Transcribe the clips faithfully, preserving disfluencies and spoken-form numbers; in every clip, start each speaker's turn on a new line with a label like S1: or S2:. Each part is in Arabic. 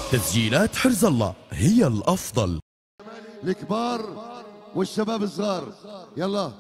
S1: تسجيلات حرز الله هي الأفضل.
S2: الكبار والشباب الصغار يلا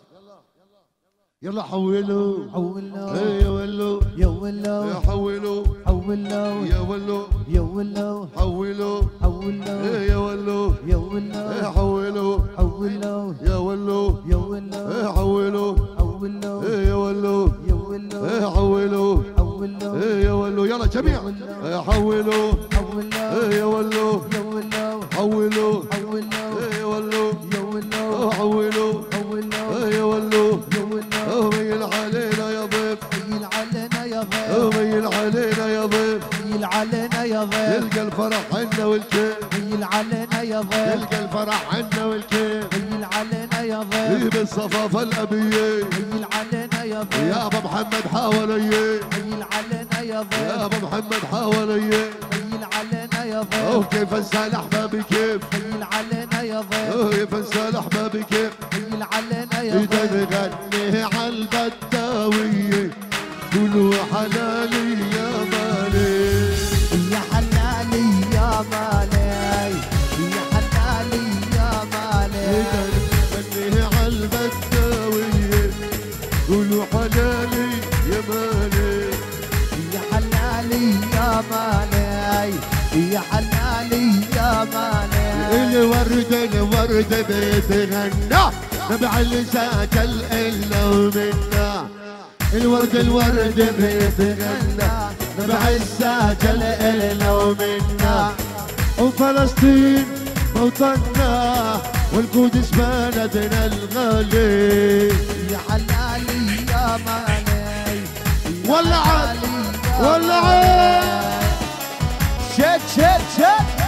S2: يلا حولوا
S3: حولوا
S2: يا ولو
S3: يا ولو
S2: يا حولوا
S3: حولوا
S2: يا ولو
S3: يا ولو
S2: حولوا
S3: حولوا
S2: يا ولو
S3: يا ولو
S2: يا حولوا
S3: حولوا
S2: يا ولو
S3: يا ولو
S2: يا حولوا
S3: حولوا
S2: يا ولو
S3: يا ولو
S2: يا حولوا
S3: حولوا
S2: يا ولو يلا جميع يا حولوا
S3: حولوا
S2: يا ولو
S3: يا ولو
S2: حولوا
S3: حولوا
S2: يا ولو
S3: يا ولو
S2: حولوا
S3: حولوا
S2: يا ولو
S3: يا ولو
S2: ميل علينا يا ضيف
S3: ميل علينا يا ضيف
S2: ميل علينا يا ضيف
S3: ميل علينا يا ضيف
S2: يلقى الفرح عنا والكيف
S3: ميل علينا يا ضيف
S2: يلقى الفرح عنا والكيف
S3: ميل علينا يا ضيف
S2: بالصفافة الأبية
S3: ميل علينا يا ضيف
S2: يا أبا محمد حوالي
S3: ميل علينا يا ضيف
S2: يا أبا محمد حوالي
S3: ميل علينا يا ضيف
S2: وكيف انسى الاحباب كيف
S3: ميل علينا يا ضيف
S2: كيف انسى الاحباب كيف
S3: ميل علينا يا
S2: اذا
S3: ضيف
S2: نغني على البداوية قولوا حلالي يا مالي
S3: يا حلالي يا مالي يا حلالي يا مالي
S2: اذا نغني على البداوية قولوا حلالي يا مالي
S3: يا حلالي يا مالي يا حلالي يا مالي
S2: الورد الورد بيتغنى نبع الساكل إلا ومنا الورد الورد بيتغنى نبع الساكل إلا ومنا وفلسطين موطننا والقدس بلدنا الغالي
S3: يا حلالي يا مالي
S2: ولا عاد ولا عاد
S3: شد شد شد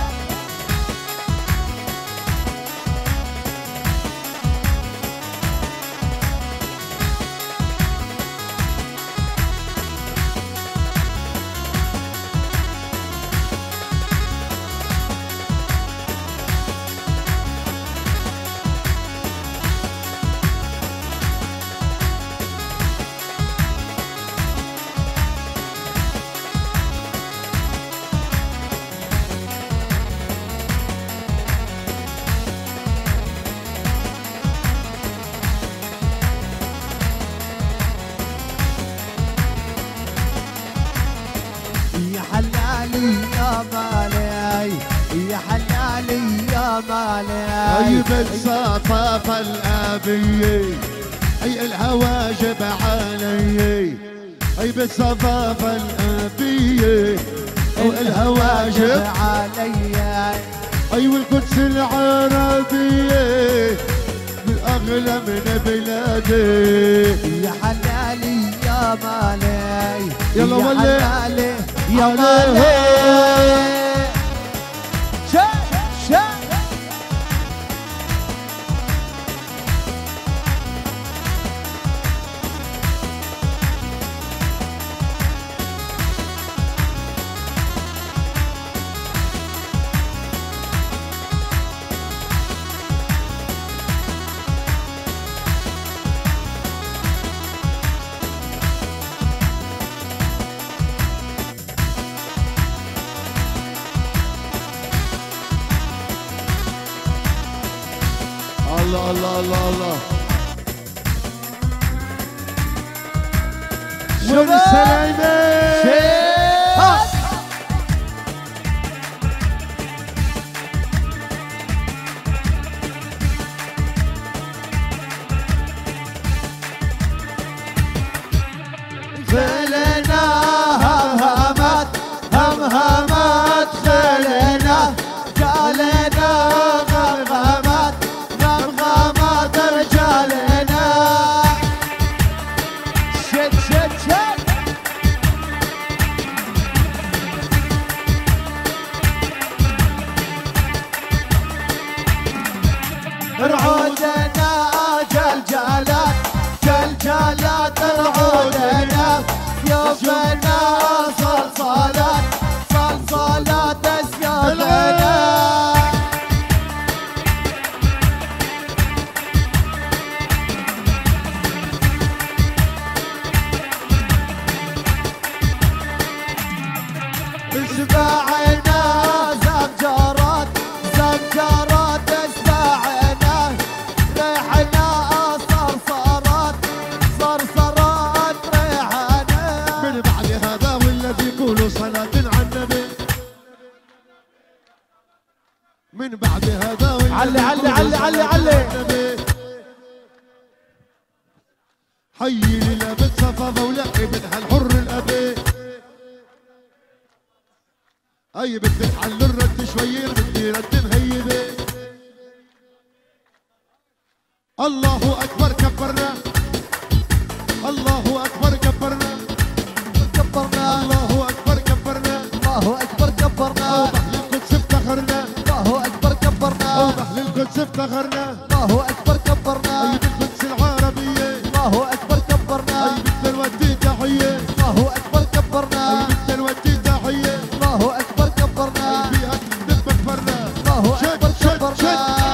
S3: يا حلالي يا مالي يا حلالي يا مالي
S2: اي بالصفافة الابية اي الهواجب علي اي بالصفافة الابية والهواجب
S3: علي
S2: اي والقدس العربية الاغلى من بلادي
S3: يا حلالي يا مالي
S2: يلا
S3: يا
S2: ولي.
S3: حلالي يا مالي شا شا
S2: الله الله الله الله شون السلايمة
S3: خلنا همهمات همهمات خلنا قالنا غمغمات غمغمات رجالنا شد شد شد رعودنا جلجالات جلجالات رعودنا سيوفنا صلصالات صلصالات سيوفنا اشبعنا
S2: من بعد هذا
S3: علي علي علي علي علي
S2: حي لي لابد صفا ولاقي بدها الحر الابي. اي بدك حل الرد شوي بدي رد مهيبه. الله اكبر كبرنا الله اكبر كبرنا
S3: كبرنا
S2: الله اكبر كبرنا
S3: الله اكبر كبرنا
S2: واهل القدس افتخرنا
S3: الله اكبر كبرنا
S2: واهل القدس افتخرنا
S3: الله اكبر كبرنا
S2: اي بالقدس العربيه
S3: الله اكبر كبرنا
S2: اي بدنا نودي تحيه
S3: الله اكبر كبرنا
S2: اي بدنا نودي تحيه
S3: الله اكبر كبرنا
S2: اي فيها ندبك برنا
S3: الله
S2: شد
S3: اكبر
S2: شد
S3: كبرنا
S2: شد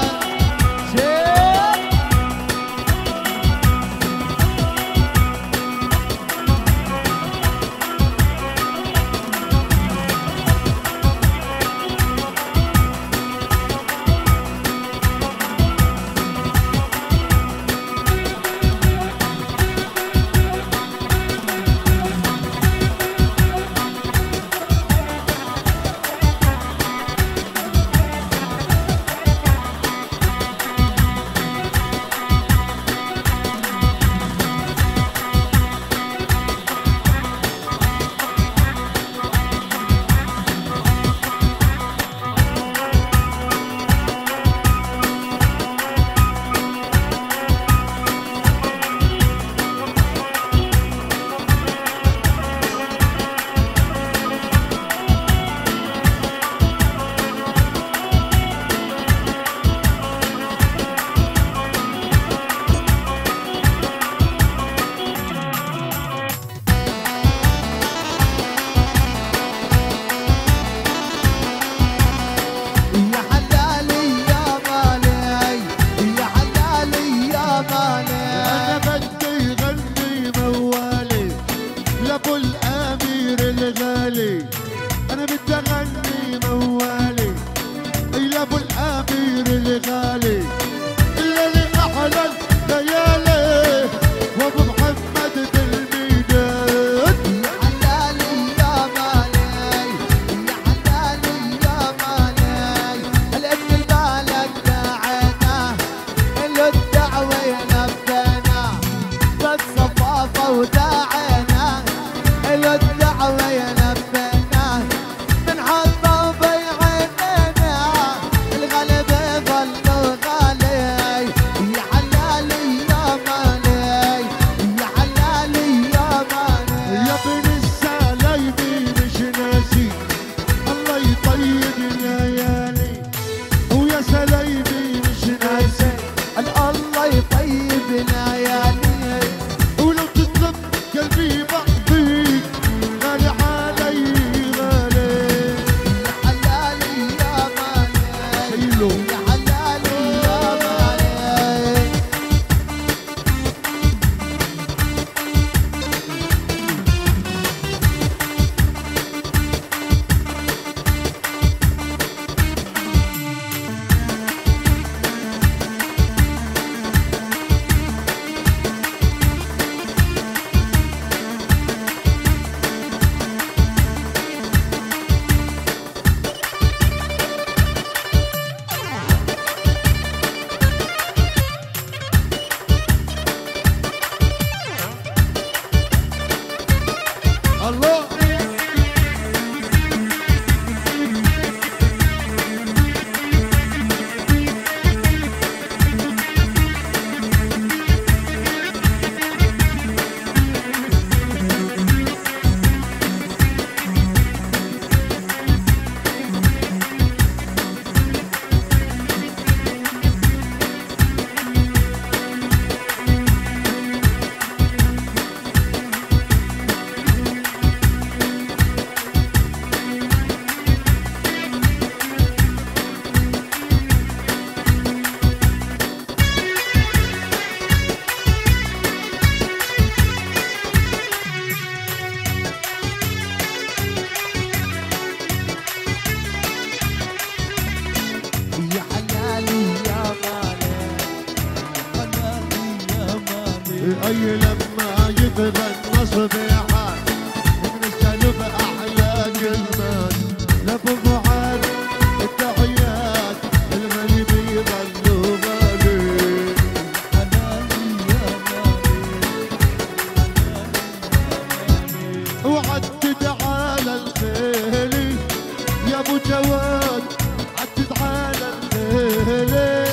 S2: جواد عدد على الليل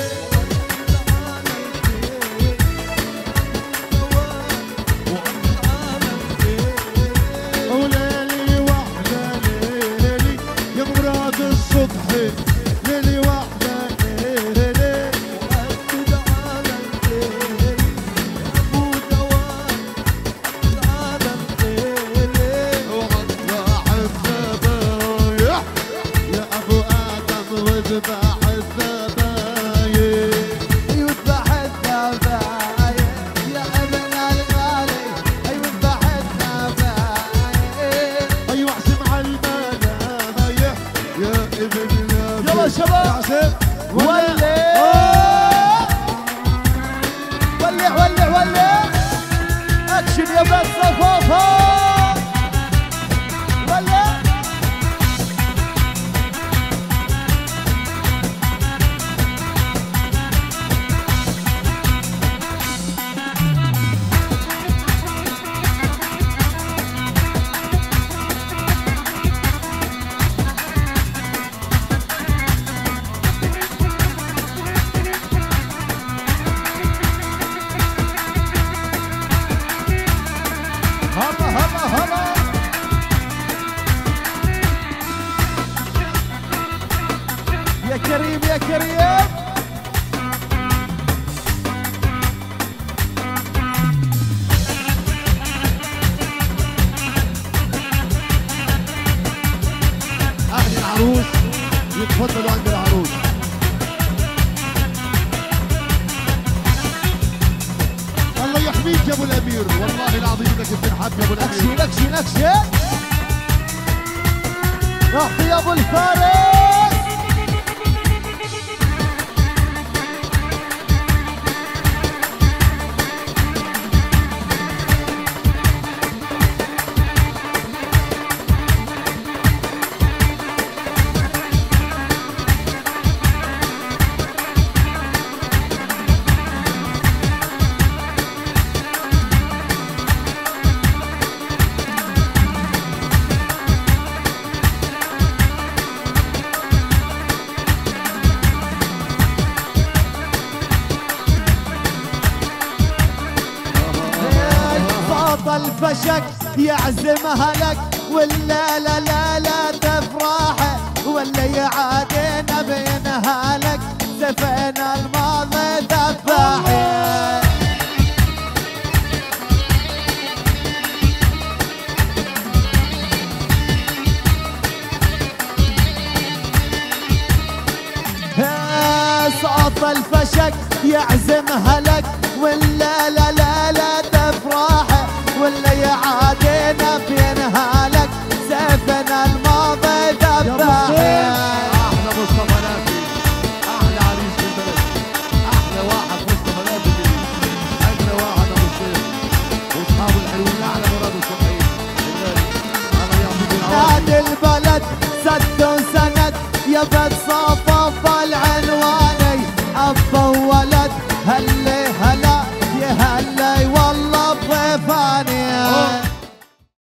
S2: وليلي وحدة ليلي يا مراد الصبح ليلي وحدة ليلي وعدد على الليل أبو جواد على الليل وعذبح الذبايح يا أبو آدم واذبح الذبايح
S3: يذبح الذبايح يا ابن الغالي يذبح الذبايح
S2: أيوة احسم على الملايح يا ابن النبي
S3: يلا شباب
S2: احسم
S3: ولع ولع ولع ولع اكشن يا بس صفافة ولع هلا هلا هلا يا كريم يا كريم
S2: أهل العروس يتفضلوا عند العروس الله يحميك يا ابو الامير والله العظيم انك بتنحب يا ابو
S3: نكشي
S2: الامير
S3: نكشي نكشي رحت يا ابو الفارس الفشك يعزمها لك ولا لا لا لا تفرح ولا يعادينا بينها لك سفينا الماضي ذباح صوت الفشك يعزمها لك ولا لا لا لا تفرح ولا يعادينا بينها لك سيفنا الماضي ذباح
S2: احلى مصطفى نافي احلى عريس في البلد احلى واحد مصطفى نافي اجمل واحد ابو الشيخ واصحابه الحلوين احلى مراد الصبحين الله يعطيك العافيه
S3: نادي البلد سد وسند يا بد صفف العنواني اب وولد هل